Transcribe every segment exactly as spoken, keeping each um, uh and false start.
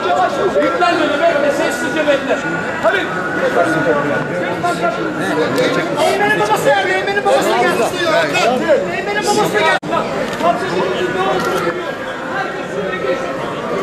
Yüklenmedi, bekle, sessizce bekle. Hadi. Eymen'in babası geldi, Eymen'in babası geldi. Eymen'in babası geldi. Kapsızlığınız ne olduğunu biliyor. Herkes şöyle geçsin.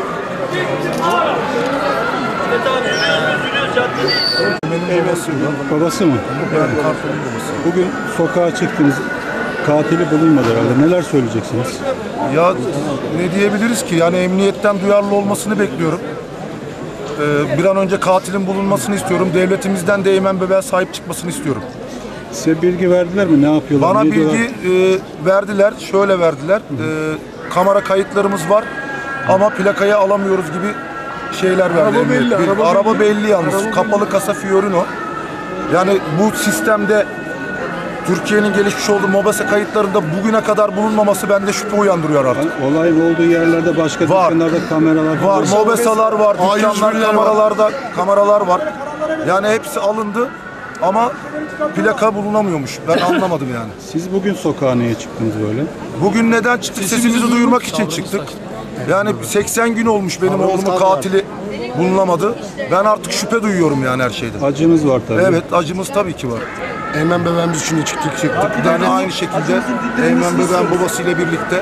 Benim babası mı? Babası mı? Yani kartalın babası. Bugün sokağa çıktınız. Katili bulunmadı herhalde. Neler söyleyeceksiniz? Ya ne diyebiliriz ki? Yani emniyetten duyarlı olmasını bekliyorum. Ee, bir an önce katilin bulunmasını istiyorum. Devletimizden de Eymen Bebek'e sahip çıkmasını istiyorum. Size bilgi verdiler mi? Ne yapıyorlar? Bana ne bilgi e, verdiler. Şöyle verdiler. E, kamera kayıtlarımız var ama plakayı alamıyoruz gibi şeyler verdi. Araba belli, Bir, araba araba belli. belli yalnız. Araba Kapalı belli. kasa Fiorino. Yani bu sistemde Türkiye'nin gelişmiş olduğu MOBESE kayıtlarında bugüne kadar bulunmaması bende şüphe uyandırıyor artık. Yani olayın olduğu yerlerde başka Var. dükkanlarda kameralar Var, MOBESE'lar var, A yüz dükkanlar, birler var. kameralarda kameralar var. Yani hepsi alındı ama plaka bulunamıyormuş. Ben anlamadım yani. Siz bugün sokağa niye çıktınız böyle? Bugün neden çıktık? Sesimizi duyurmak için çıktık. Yani seksen gün olmuş benim oğlumun katili bulunamadı. Ben artık şüphe duyuyorum yani her şeyden. Acınız var tabii. Evet, acımız tabii ki var. Eymen bebeğimiz için de çıktık çıktık. Yani aynı şekilde Eymen Bebeğin babasıyla birlikte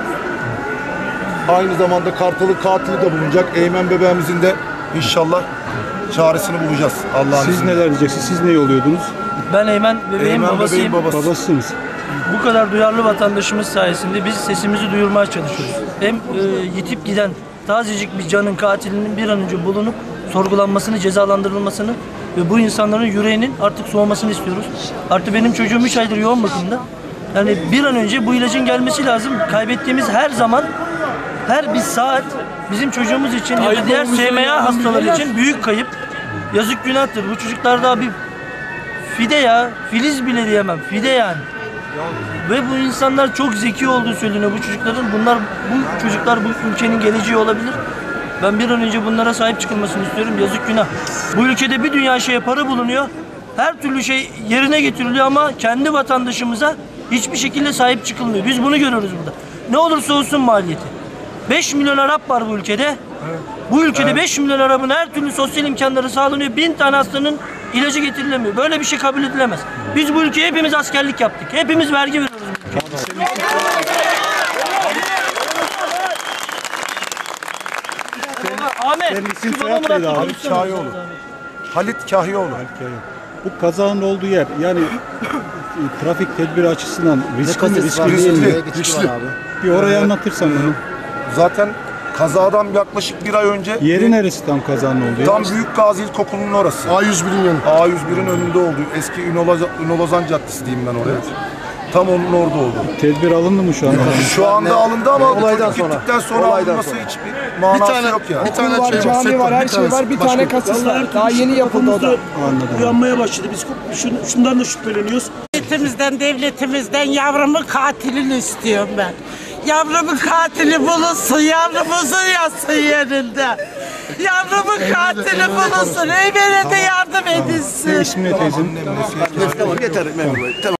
aynı zamanda Kartal'ın katili de bulunacak. Eymen bebeğimizin de inşallah çaresini bulacağız Allah'ın Siz izniyle. neler diyeceksiniz? Siz ne oluyordunuz? Ben Eymen bebeğin Eymen babasıyım. bebeğin babası. Babasınız. Bu kadar duyarlı vatandaşımız sayesinde biz sesimizi duyurmaya çalışıyoruz. Hem e, yitip giden tazecik bir canın katilinin bir an önce bulunup sorgulanmasını, cezalandırılmasını ve bu insanların yüreğinin artık soğumasını istiyoruz. Artı benim çocuğum üç aydır yoğun bakımda. Yani bir an önce bu ilacın gelmesi lazım. Kaybettiğimiz her zaman, her bir saat bizim çocuğumuz için ya da diğer S M A hastaları için büyük kayıp. Yazık günahtır. Bu çocuklar daha bir fide ya, filiz bile diyemem, fide yani. Ve bu insanlar çok zeki olduğu söyleniyor bu çocukların. Bunlar, bu çocuklar bu ülkenin geleceği olabilir. Ben bir an önce bunlara sahip çıkılmasını istiyorum. Yazık günah. Bu ülkede bir dünya şeye para bulunuyor. Her türlü şey yerine getiriliyor ama kendi vatandaşımıza hiçbir şekilde sahip çıkılmıyor. Biz bunu görüyoruz burada. Ne olursa olsun maliyeti. beş milyon Arap var bu ülkede. Evet. Bu ülkede evet. beş milyon Arap'ın her türlü sosyal imkanları sağlanıyor. bin tane hastanın ilacı getirilemiyor. Böyle bir şey kabul edilemez. Biz bu ülkeye hepimiz askerlik yaptık. Hepimiz vergi veriyoruz. Ahmet, şu babamı da Halit Kahyoğlu. Halit Kahyoğlu. Bu kazanın olduğu yer yani trafik tedbiri açısından riskli mi, riskli değil mi? Riskli. Riskli. Bir orayı anlatırsan bunu. Zaten kazadan yaklaşık bir ay önce Yeri neresi tam kazanın olduğu yer? tam Büyük Gazi İlkokulu'nun orası. A yüz birin yanı. A yüz bir'in önünde oldu. Eski Ünal, Ünal Ozan Caddesi diyeyim ben oraya. Tam onun orada oldu. Tedbir alındı mı şu anda? Şu anda alındı ama Olaydan çocuk sonra. gittikten sonra Olaydan alınması sonra. hiçbir manası tane- yok yani. bir tane var, şey var, cami sektör, var, her bir şey var. tanesi. Bir Başka tane yok. kasası var. Daha yeni yapıldı o da. Anladım. Uyanmaya başladı. Biz şun- şundan da şüpheleniyoruz. Devletimizden, devletimizden yavrumun katilini istiyorum ben. Yavrumun katili bulunsun, yavrumuzun yatsın yerinde. Yavrumun katili bulunsun, Eymen'e de yardım edilsin. İsmi ne teyzem? Tamam yeter memur bey. Tamam.